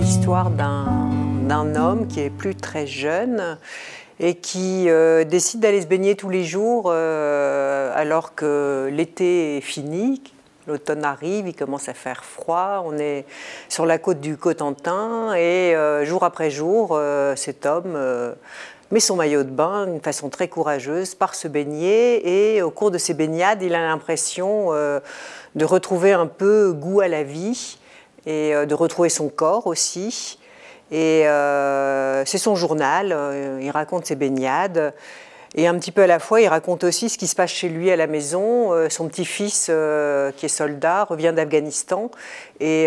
l'histoire d'un homme qui est plus très jeune et qui décide d'aller se baigner tous les jours alors que l'été est fini. L'automne arrive, il commence à faire froid, on est sur la côte du Cotentin et jour après jour, cet homme met son maillot de bain d'une façon très courageuse, part se baigner et au cours de ses baignades, il a l'impression de retrouver un peu goût à la vie et de retrouver son corps aussi. Et c'est son journal, il raconte ses baignades. Et un petit peu à la fois, il raconte aussi ce qui se passe chez lui à la maison. Son petit-fils, qui est soldat, revient d'Afghanistan et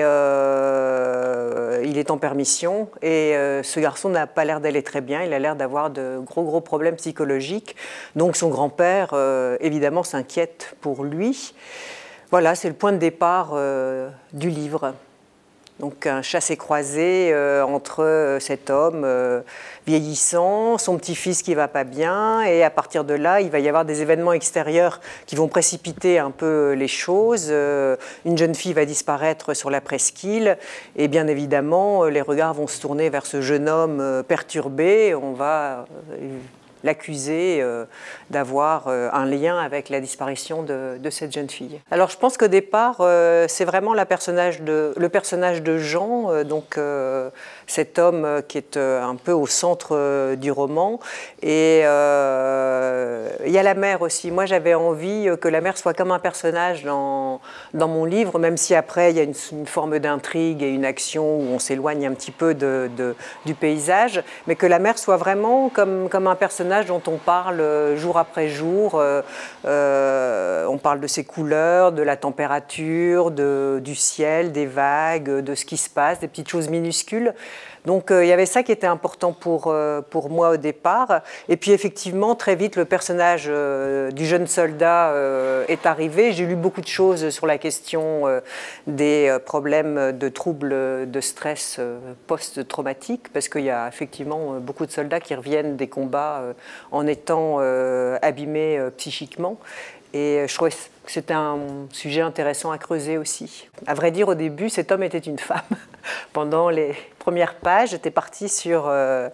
il est en permission. Et ce garçon n'a pas l'air d'aller très bien, il a l'air d'avoir de gros problèmes psychologiques. Donc son grand-père, évidemment, s'inquiète pour lui. Voilà, c'est le point de départ du livre. Donc un chassé-croisé entre cet homme vieillissant, son petit-fils qui ne va pas bien, et à partir de là, il va y avoir des événements extérieurs qui vont précipiter un peu les choses. Une jeune fille va disparaître sur la presqu'île, et bien évidemment, les regards vont se tourner vers ce jeune homme perturbé. On va l'accuser d'avoir un lien avec la disparition de cette jeune fille. Alors je pense qu'au départ, c'est vraiment le personnage de Jean, cet homme qui est un peu au centre du roman. Et il y a la mère aussi. Moi j'avais envie que la mère soit comme un personnage dans mon livre, même si après il y a une forme d'intrigue et une action où on s'éloigne un petit peu du paysage, mais que la mère soit vraiment comme un personnage dont on parle jour après jour. On parle de ses couleurs, de la température, du ciel, des vagues, de ce qui se passe, des petites choses minuscules. Donc il y avait ça qui était important pour moi au départ. Et puis effectivement, très vite, le personnage du jeune soldat est arrivé. J'ai lu beaucoup de choses sur la question des problèmes de troubles de stress post-traumatique, parce qu'il y a effectivement beaucoup de soldats qui reviennent des combats en étant abîmés psychiquement. Et je trouvais que c'était un sujet intéressant à creuser aussi. À vrai dire, au début, cet homme était une femme. Pendant les premières pages, j'étais partie sur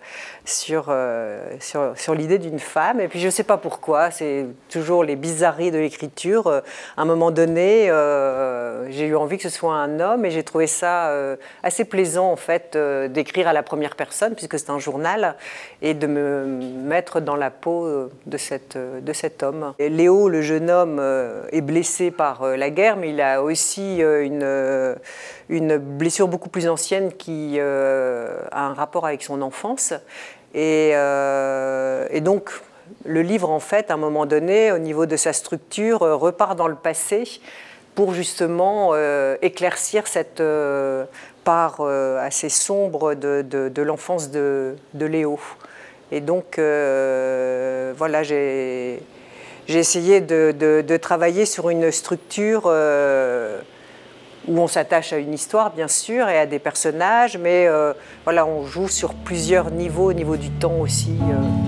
l'idée d'une femme. Et puis, je ne sais pas pourquoi, c'est toujours les bizarreries de l'écriture. À un moment donné, j'ai eu envie que ce soit un homme et j'ai trouvé ça assez plaisant, en fait, d'écrire à la première personne, puisque c'est un journal, et de me mettre dans la peau de cet homme. Et Léo, le jeune homme, est blessé par la guerre, mais il a aussi une blessure beaucoup plus ancienne qui a un rapport avec son enfance. Et donc, le livre, en fait, à un moment donné, au niveau de sa structure, repart dans le passé pour justement éclaircir cette part assez sombre de l'enfance de Léo. Et donc, voilà, j'ai essayé de travailler sur une structure où on s'attache à une histoire, bien sûr, et à des personnages, mais voilà, on joue sur plusieurs niveaux, au niveau du temps aussi.